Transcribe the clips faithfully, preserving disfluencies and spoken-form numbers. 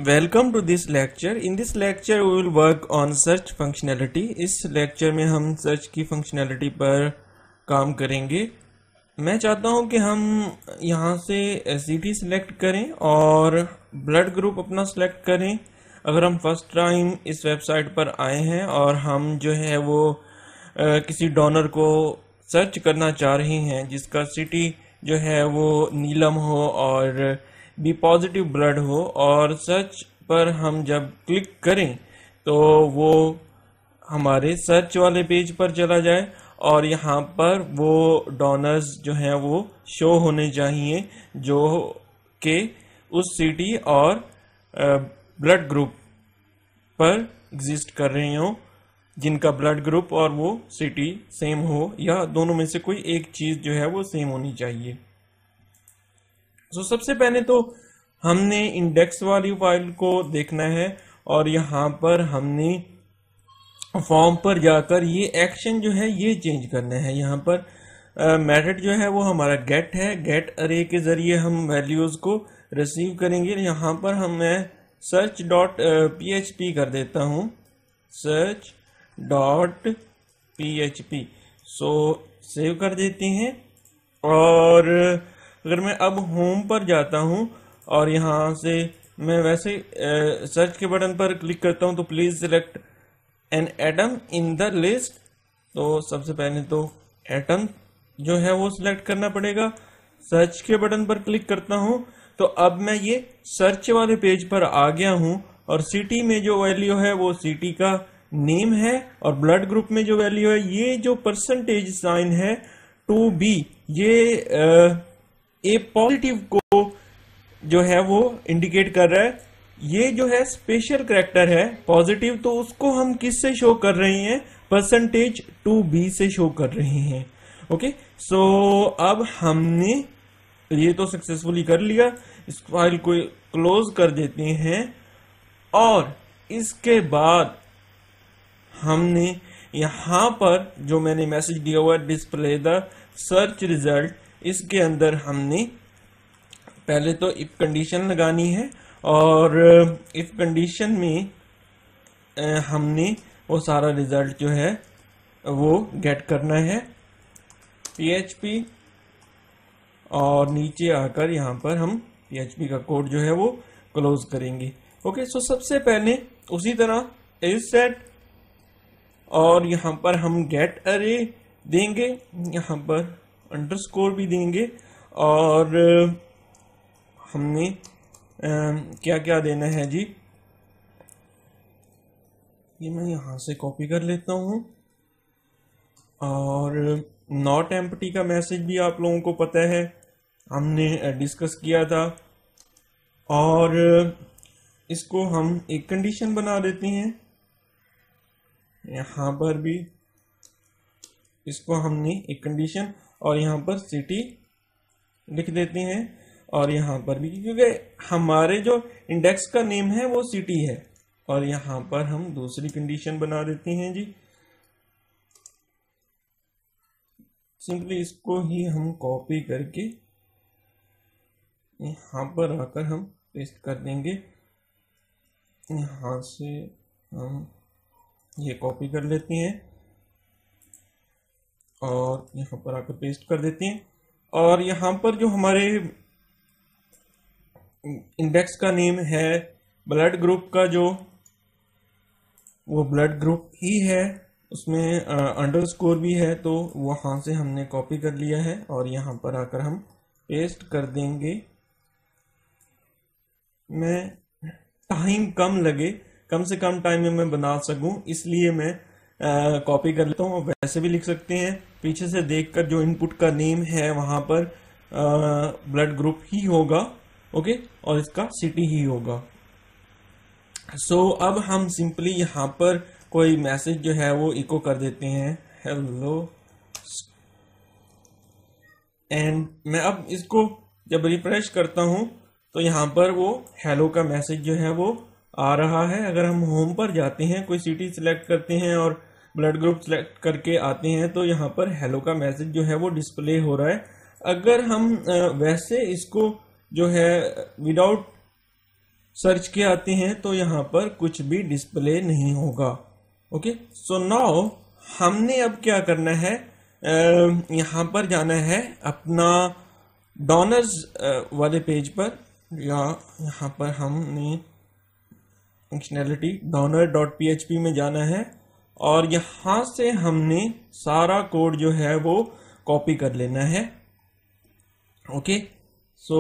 Welcome to this lecture. In this lecture we will work on search functionality. इस lecture में हम search की functionality पर काम करेंगे। मैं चाहता हूं कि हम यहां से सिटी सिलेक्ट करें और ब्लड ग्रुप अपना सिलेक्ट करें। अगर हम फर्स्ट टाइम इस वेबसाइट पर आए हैं और हम जो है वो आ, किसी डोनर को सर्च करना चाह रहे हैं जिसका सिटी जो है वो नीलम हो और बी पॉजिटिव ब्लड हो, और सर्च पर हम जब क्लिक करें तो वो हमारे सर्च वाले पेज पर चला जाए और यहाँ पर वो डोनर्स जो हैं वो शो होने चाहिए जो कि उस सिटी और ब्लड ग्रुप पर एग्जिस्ट कर रहे हो, जिनका ब्लड ग्रुप और वो सिटी सेम हो या दोनों में से कोई एक चीज जो है वो सेम होनी चाहिए। तो so, सबसे पहले तो हमने इंडेक्स वाली फाइल को देखना है और यहाँ पर हमने फॉर्म पर जाकर ये एक्शन जो है ये चेंज करना है। यहाँ पर मेथड जो है वो हमारा गेट है। गेट अरे के जरिए हम वैल्यूज को रिसीव करेंगे। यहाँ पर हम मैं search dot P H P कर देता हूँ, search dot P H P. So save कर देते हैं। और अगर मैं अब होम पर जाता हूं और यहां से मैं वैसे सर्च के बटन पर क्लिक करता हूं तो please select an item in the list. तो सबसे पहले तो एटम जो है वो सिलेक्ट करना पड़ेगा। सर्च के बटन पर क्लिक करता हूं तो अब मैं ये सर्च वाले पेज पर आ गया हूं और सिटी में जो वैल्यू है वो सिटी का नेम है और ब्लड ग्रुप में जो वैल्यू है ये जो परसेंटेज साइन है टू बी, ये आ, ए पॉजिटिव को जो है वो इंडिकेट कर रहा है। ये जो है स्पेशल कैरेक्टर है पॉजिटिव, तो उसको हम किस से शो कर रहे हैं? परसेंटेज टू बी से शो कर रहे हैं। ओके, सो अब हमने ये तो सक्सेसफुली कर लिया। इस फाइल को क्लोज कर देते हैं और इसके बाद हमने यहां पर जो मैंने मैसेज दिया हुआ है डिस्प्ले द सर्च रिजल्ट, इसके अंदर हमने पहले तो इफ कंडीशन लगानी है और इफ कंडीशन में हमने वो सारा रिजल्ट जो है वो गेट करना है पी एच पी, और नीचे आकर यहाँ पर हम पी एच पी का कोड जो है वो क्लोज करेंगे। ओके, सो सबसे पहले उसी तरह इज सेट और यहाँ पर हम गेट अरे देंगे, यहाँ पर अंडरस्कोर भी देंगे और हमने क्या क्या देना है जी, ये मैं यहाँ से कॉपी कर लेता हूँ। और नॉट एम्प्टी का मैसेज भी आप लोगों को पता है, हमने डिस्कस किया था। और इसको हम एक कंडीशन बना देते हैं। यहाँ पर भी इसको हमने एक कंडीशन और यहाँ पर सिटी लिख देते हैं और यहाँ पर भी, क्योंकि हमारे जो इंडेक्स का नेम है वो सिटी है। और यहाँ पर हम दूसरी कंडीशन बना देते हैं जी। सिंपली इसको ही हम कॉपी करके यहाँ पर आकर हम पेस्ट कर देंगे। यहाँ से हम ये कॉपी कर लेते हैं और यहाँ पर आकर पेस्ट कर देते हैं। और यहाँ पर जो हमारे इंडेक्स का नेम है ब्लड ग्रुप का, जो वो ब्लड ग्रुप ही है, उसमें अंडरस्कोर भी है, तो वहाँ से हमने कॉपी कर लिया है और यहाँ पर आकर हम पेस्ट कर देंगे। मैं टाइम कम लगे, कम से कम टाइम में मैं बना सकूं, इसलिए मैं कॉपी कर लेता हूँ। वैसे भी लिख सकते हैं, पीछे से देखकर जो इनपुट का नेम है वहां पर ब्लड ग्रुप ही होगा। ओके, और इसका सिटी ही होगा। सो so, अब हम सिंपली यहाँ पर कोई मैसेज जो है वो इको कर देते हैं, हेलो। एंड मैं अब इसको जब रिफ्रेश करता हूँ तो यहाँ पर वो हेलो का मैसेज जो है वो आ रहा है। अगर हम होम पर जाते हैं, कोई सिटी सिलेक्ट करते हैं और ब्लड ग्रुप सिलेक्ट करके आते हैं तो यहाँ पर हेलो का मैसेज जो है वो डिस्प्ले हो रहा है। अगर हम वैसे इसको जो है विदाउट सर्च के आते हैं तो यहाँ पर कुछ भी डिस्प्ले नहीं होगा। ओके, सो नाउ हमने अब क्या करना है, यहाँ पर जाना है अपना डोनर्स वाले पेज पर, या यहाँ पर हमने functionality donor dot P H P में जाना है और यहाँ से हमने सारा कोड जो है वो कॉपी कर लेना है। ओके, सो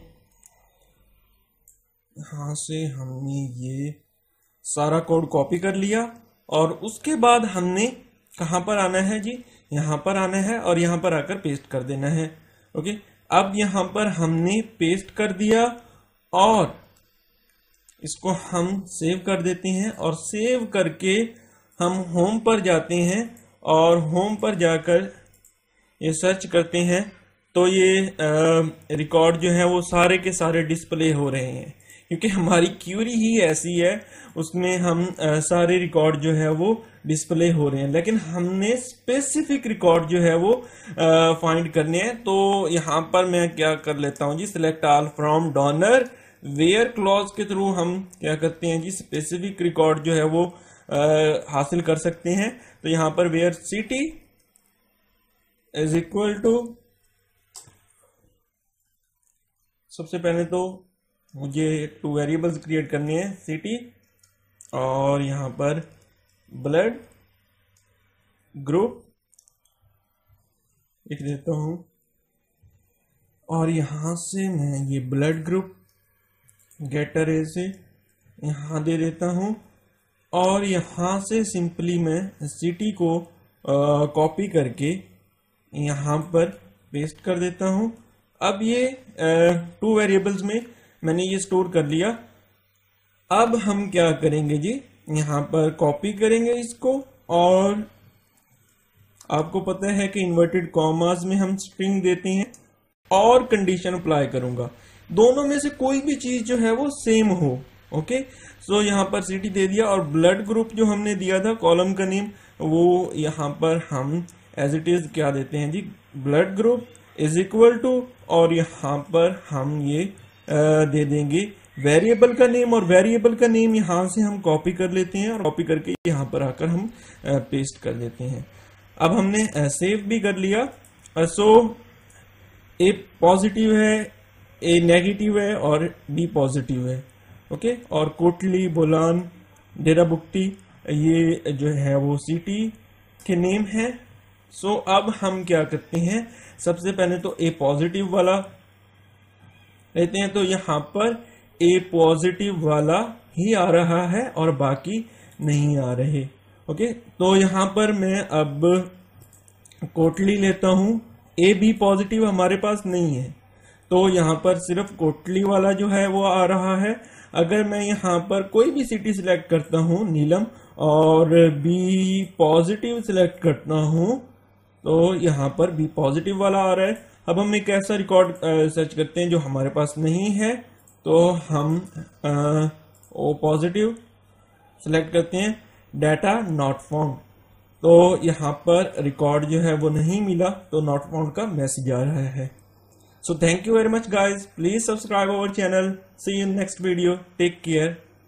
यहाँ से हमने ये सारा कोड कॉपी कर लिया और उसके बाद हमने कहाँ पर आना है जी, यहाँ पर आना है और यहाँ पर आकर पेस्ट कर देना है। ओके, अब यहाँ पर हमने पेस्ट कर दिया और इसको हम सेव कर देते हैं और सेव करके हम होम पर जाते हैं और होम पर जाकर ये सर्च करते हैं तो ये रिकॉर्ड जो है वो सारे के सारे डिस्प्ले हो रहे हैं, क्योंकि हमारी क्यूरी ही ऐसी है, उसमें हम आ, सारे रिकॉर्ड जो है वो डिस्प्ले हो रहे हैं, लेकिन हमने स्पेसिफिक रिकॉर्ड जो है वो फाइंड करने हैं। तो यहाँ पर मैं क्या कर लेता हूँ जी, select all from donor where clause के थ्रू हम क्या करते हैं जी, स्पेसिफिक रिकॉर्ड जो है वो आ, हासिल कर सकते हैं। तो यहाँ पर where city is equal to, सबसे पहले तो मुझे टू वेरिएबल्स क्रिएट करने हैं, सिटी और यहाँ पर ब्लड ग्रुप लिख देता हूँ और यहाँ से मैं ये ब्लड ग्रुप गेटर ए से यहाँ दे देता हूँ और यहाँ से सिंपली मैं सिटी को कॉपी करके यहाँ पर पेस्ट कर देता हूँ। अब ये टू वेरिएबल्स में मैंने ये स्टोर कर लिया। अब हम क्या करेंगे जी, यहाँ पर कॉपी करेंगे इसको और आपको पता है कि इन्वर्टेड कॉमास में हम स्ट्रिंग देते हैं और कंडीशन अप्लाई करूंगा, दोनों में से कोई भी चीज जो है वो सेम हो। ओके, सो यहाँ पर सिटी दे दिया और ब्लड ग्रुप जो हमने दिया था कॉलम का नेम, वो यहाँ पर हम एज इट इज क्या देते हैं जी, blood group is equal to, और यहाँ पर हम ये आ, दे देंगे वेरिएबल का नेम, और वेरिएबल का नेम यहाँ से हम कॉपी कर लेते हैं और कॉपी करके यहाँ पर आकर हम आ, पेस्ट कर देते हैं। अब हमने सेव भी कर लिया। सो ए पॉजिटिव है, ए नेगेटिव है और बी पॉजिटिव है। ओके, और कोटली, बोलान, डेरा बुक्टी ये जो है वो सिटी के नेम है। सो so, अब हम क्या करते हैं, सबसे पहले तो ए पॉजिटिव वाला लेते हैं, तो यहाँ पर ए पॉजिटिव वाला ही आ रहा है और बाकी नहीं आ रहे। ओके, तो यहाँ पर मैं अब कोटली लेता हूँ, ए बी पॉजिटिव हमारे पास नहीं है तो यहाँ पर सिर्फ कोटली वाला जो है वो आ रहा है। अगर मैं यहाँ पर कोई भी सिटी सिलेक्ट करता हूँ, नीलम, और बी पॉजिटिव सिलेक्ट करता हूँ तो यहाँ पर बी पॉजिटिव वाला आ रहा है। अब हम एक ऐसा रिकॉर्ड सर्च करते हैं जो हमारे पास नहीं है, तो हम आ, ओ पॉजिटिव सिलेक्ट करते हैं, डाटा नॉट फाउंड, तो यहाँ पर रिकॉर्ड जो है वो नहीं मिला, तो नॉट फाउंड का मैसेज आ रहा है। So thank you very much guys, please subscribe our channel, see you in next video, take care.